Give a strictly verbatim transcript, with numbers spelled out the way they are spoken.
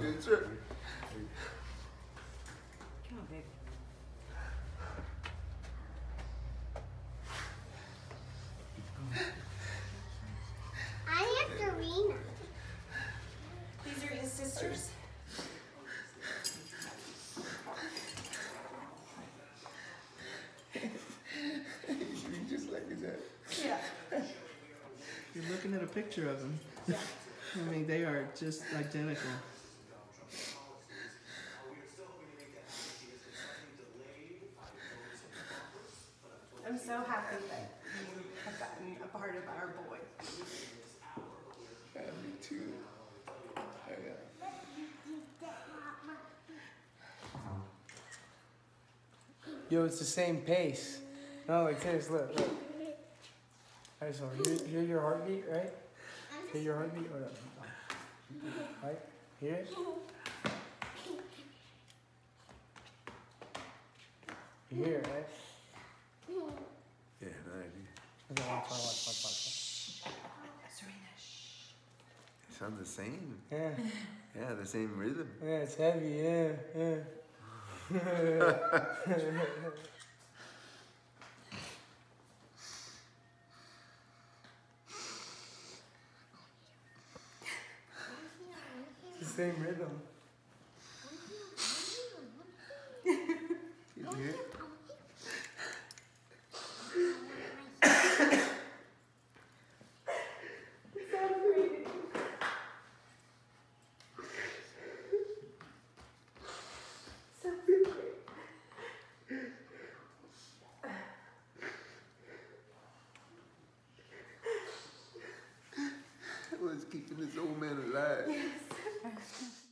It's right. Come on, baby. I have Karina. These are his sisters. You should be just like his dad. Yeah. You're looking at a picture of them. I mean, they are just identical. I'm so happy that you have gotten a part of our boy. Yeah, me too. I got. Yo, it's the same pace. No, like this, look, look. Alright, so hear, hear your heartbeat, right? Hear your heartbeat? Or no? Right? Hear it? You hear it, right? Yeah, no idea. Okay, watch, watch, watch, watch, watch. Serena, shh. It sounds the same. Yeah, Yeah, the same rhythm. yeah, it's heavy, yeah, yeah. It's the same rhythm. You hear it? What's keeping this old man alive? Yes.